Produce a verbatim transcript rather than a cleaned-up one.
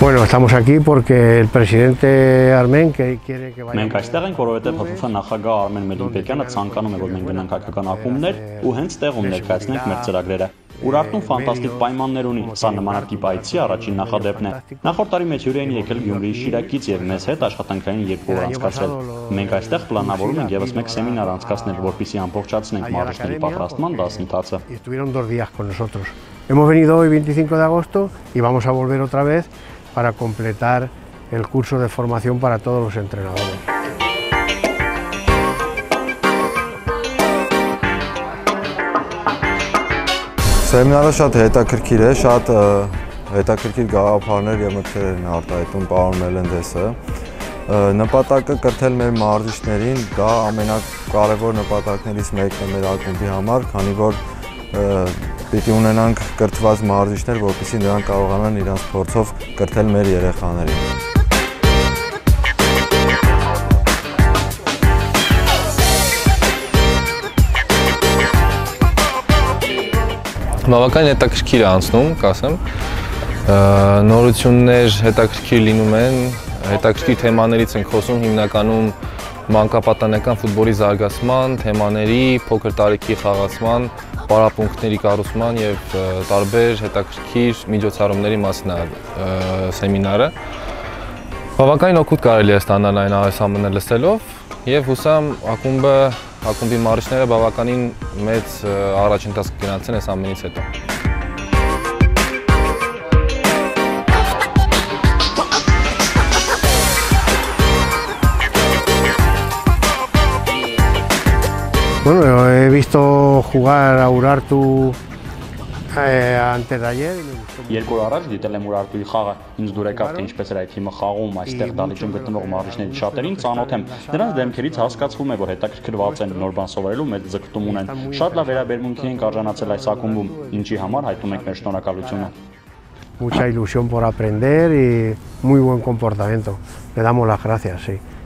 Bueno, estamos aquí porque el presidente Armen que quiere que vaya. Մենք այստեղ ենք, որովհետև ՀՖՖ նախագահ Արմեն Մեդինպետյանը ցանկանում է, որ մենք գնանք հայկական ակումբներ ու հենց տեղում ներկայացնենք մեր ծրագրերը։ Ուրարտուն ֆանտաստիկ պայմաններ ունի, սա նմանակի պայծի առաջին նախադեպն է։ Նախորդ տարի մեծ հյուր էին եկել Գյումրիի Շիրակից եւ մեզ հետ աշխատանքային երկու օր անցկացրել։ Մենք այստեղ պլանավորում ենք եւս մեկ սեմինար անցկացնել, որպեսզի ամբողջացնենք մարզիչների պատրաստման դասընթացը։ Estuvieron dos días con nosotros. Hemos venido hoy veinticinco de agosto y vamos a volver otra vez para completar el curso de formación para todos los entrenadores. Սեմինարը շատ հետաքրքիր է, շատ հետաքրքիր գաղափարներ եւ մտքեր են արտահայտում պարոն Մելենդեսը։ Նպատակը կրթել մեր մարզիչներին, դա ամենակարևոր նպատակներից մեկն է մեր ակումբի համար, քանի որ պիտի ունենանք կրթված մարզիչներ, որպեսզի նրանք կարողանան իրենց փորձով կրթել մեր երեխաներին։ Բավական հետաքրքիր է անցնում, կասեմ, նորություններ հետաքրքիր լինում են, հետաքրքիր թեմաներից ենք խոսում, հիմնականում մանկապատանեկան ֆուտբոլի զարգացման, թեմաների, փոքր տարիքի խաղացման, պարապմունքների կառուցման եւ տարբեր հետաքրքիր միջոցառումների մասին է սեմինարը։ Բավականին օգուտ կարելի է ստանալ այն ամենը լսելով եւ հուսամ ակումբը ակումբի մարզիչները բավականին մեծ առաջընթաց կգնացնեն այս ամենից հետո։ Bueno, he visto jugar a Urartu eh, antes de ayer. Երկու օր առաջ դիտել եմ Ուրարտուի խաղը, ինձ դուր եկավ թե ինչպես էր այդ թիմը խաղում, այստեղ դալիճում գտնվող մարզիչների շատերին ծանոթ եմ։ Նրանց դեմքերից հասկացվում է, որ հետաքրքրված են, նոր բան սովորելու մեծ ձգտում ունեն։ Շատ լավ վերաբերմունքի ենք արժանացել այս ակումբում, ինչի համար հայտնում ենք մեր շնորհակալությունը։ Mucha ilusión por aprender y muy buen comportamiento. Le damos las gracias, sí.